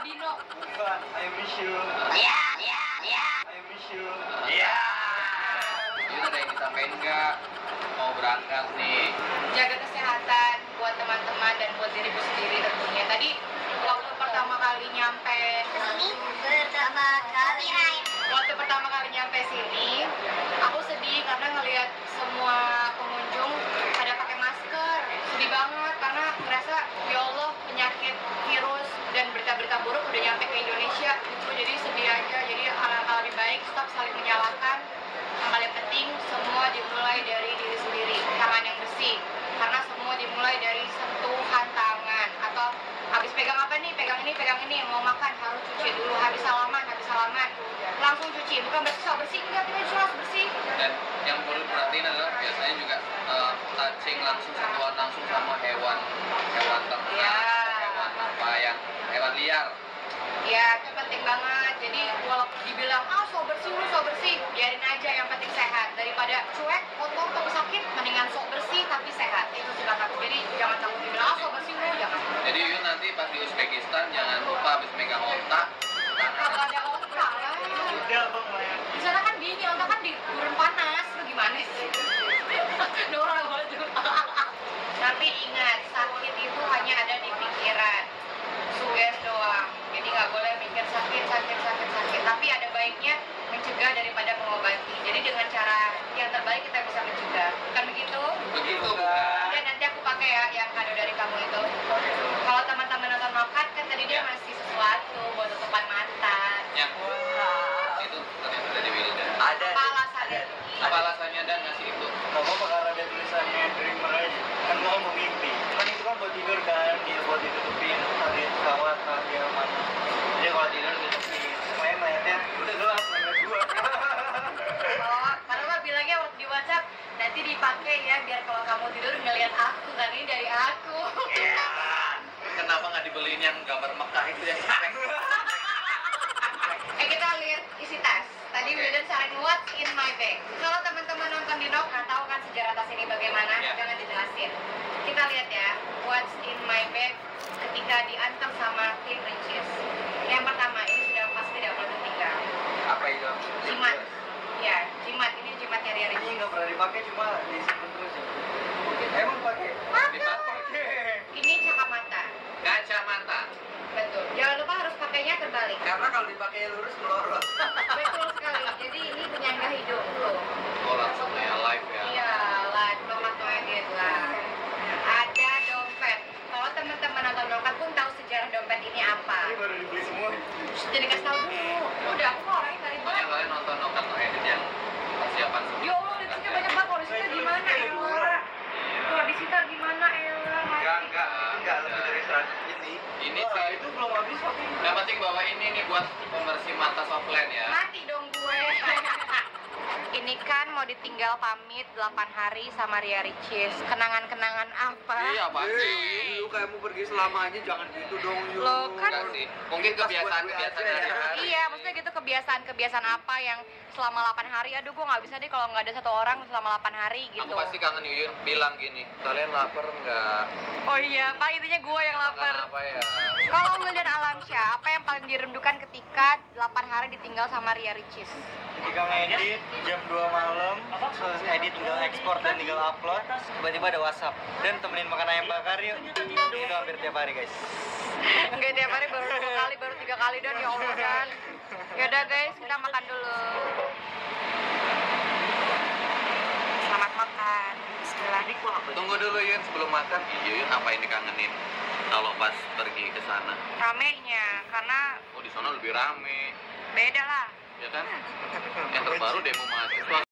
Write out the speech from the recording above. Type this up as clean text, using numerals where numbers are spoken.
Dino. I miss you. Ya. I miss you. Iya. Itu udah yang disampaikan nggak? Mau berangkat nih. Jaga kesehatan buat teman-teman dan buat diriku sendiri tentunya. Tadi waktu pertama kali nyampe sini, aku sedih karena ngelihat semua pengunjung pada pakai masker. Sedih banget karena ngerasa ya Allah penyakit virus dan berita-berita buruk udah nyampe ke Indonesia gitu. Jadi sedih aja. Jadi hal-hal lebih baik stop saling menyalahkan. Yang paling penting semua dimulai dari diri sendiri, tangan yang bersih. Karena semua dimulai dari sentuhan tangan atau habis pegang apa nih, pegang ini, mau makan harus cuci dulu, habis salaman langsung cuci, bukan bersih enggak, kita harus bersih. Dan yang perlu diperhatiin adalah biasanya juga touching langsung, sentuhan langsung sama hewan ternak, hewan apa yang hewan liar. Ya, itu penting banget. Jadi walaupun dibilang so bersih, biarin aja, yang penting sehat. Daripada cuek, kotor, tapi sakit, mendingan sok bersih tapi sehat. Itu silakan. Jadi jangan takut dibilang so bersih lu, jangan. Jadi Yuyun nanti pas di Uzbekistan jangan lupa habis megang ontak. Kalau ada otak lah. Udah bang lah ya. Di sana kan dingin, otak kan di gurun panas. Lu gimana sih? Nora banget. Tapi ingat, sakit itu hanya ada di pikiran. Suges doang. Jadi nggak boleh mikir sakit. Tapi ada baiknya mencegah daripada mengobati. Jadi dengan cara yang terbaik kita bisa mencegah. Bukan begitu? Begitu. Ya nanti aku pakai ya yang kado dari kamu itu. Kalau teman-teman nonton Nokat kan tadi dia masih sesuatu buat tutupan mata. Yang itu ternyata sudah di Wildan. Ada. Apa alasannya? Apa alasannya dan ngasih itu? Gak apa-apa karena ada tulisannya dreamer aja. Kan gua kan mau mimpi. Kan itu kan buat tidur kan, dia buat ditutupin tali pesawat dia mana. Jadi kalau tidur ditutupin, semuanya mayatnya udah gelap mayat gua. Oh, karena mah bilangnya waktu di WhatsApp nanti dipakai ya biar kalau kamu tidur ngelihat aku kan ini dari aku. Kenapa nggak dibeliin yang gambar Mekah itu yang Kita lihat isi tas. Tadi Wildan saranin what's in my bag. Kalau teman-teman nonton di Nokat tahu kan sejarah tas ini bagaimana? Jangan dijelasin. Kita lihat ya, what's in my bag ketika diantar sama tim Ricis. Yang pertama, ini sudah pasti tidak boleh tertinggal. apa itu? Jimat. Ya, jimat. Ini jimatnya Ria Ini Ricis. nggak pernah dipakai cuma disimpan terus ya. Emang pakai? Dipakai. Ini kacamata. Kacamata. Betul. Jangan lupa harus pakainya terbalik. Karena kalau dipakai lurus melorot. Betul sekali. Jadi ini penyangga hidup loh. Oh langsung ya live ya. Iya, live Nokat no edit lah. Ada dompet. Kalau teman-teman nonton Nokat pun tahu sejarah dompet ini apa. Ini baru dibeli semua. Jadi kasih tahu dulu. Udah, aku kok orangnya dari Banyak kalian nonton Nokat no edit yang persiapan Ya Allah, lipstiknya banyak banget. Kalau disita gimana, Ella? Kalau disita gimana, Ella? Enggak lebih dari 100 ini. Ini Wah, sih itu belum habis tapi. yang penting bawa ini nih buat pembersih mata softland ya. Mati dong gue. Ini kan mau ditinggal pamit 8 hari sama Ria Ricis. Kenangan-kenangan apa? Iya pasti. Lu kayak mau pergi selamanya jangan gitu dong, Yu. Lo kan Enggak sih. Mungkin kebiasaan hari-hari. iya, maksudnya gitu kebiasaan apa yang selama 8 hari, aduh gue nggak bisa deh kalau nggak ada satu orang selama 8 hari gitu. Aku pasti kangen Yuyun bilang gini, kalian lapar nggak? Oh iya, Pak, intinya gue yang lapar. Makan apa ya? Kalau Wildan Alamsyah, apa yang paling dirindukan ketika 8 hari ditinggal sama Ria Ricis? Ketika ngedit jam 2 malam, selesai edit tinggal ekspor dan tinggal upload, tiba-tiba ada WhatsApp dan temenin makan ayam bakar yuk. Itu hampir tiap hari guys. Enggak tiap hari, baru 2 kali, baru 3 kali dan ya Allah dan. Yaudah guys, kita makan dulu. Selamat makan. Bismillah. Tunggu dulu Yun, sebelum makan Yuyun apa yang dikangenin kalau pas pergi ke sana? Ramenya, karena Oh di sana lebih rame, beda lah. ya kan? Yang terbaru demo mahasiswa.